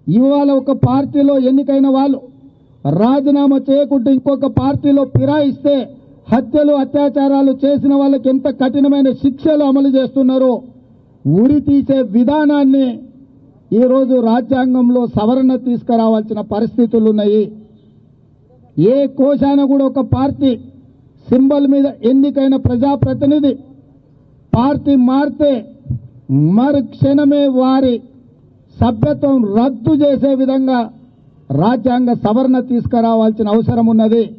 ఇవాళ ఒక పార్టీలో ఎన్నికైన వాళ్ళు రాజీనామా చేయకుండా ఇంకొక పార్టీలో ఫిరాయిస్తే హత్యలు అత్యాచారాలు చేసిన వాళ్ళకి ఎంత కఠినమైన శిక్షలు అమలు చేస్తున్నారో ఉరి తీసే విధానాన్ని ఈరోజు రాజ్యాంగంలో సవరణ తీసుకురావాల్సిన పరిస్థితులు ఉన్నాయి. ఏ కోశాన కూడా ఒక పార్టీ సింబల్ మీద ఎన్నికైన ప్రజాప్రతినిధి పార్టీ మారితే మరుక్షణమే వారి సభ్యత్వం రద్దు చేసే విధంగా రాజ్యాంగ సవరణ తీసుకురావాల్సిన అవసరం ఉన్నది.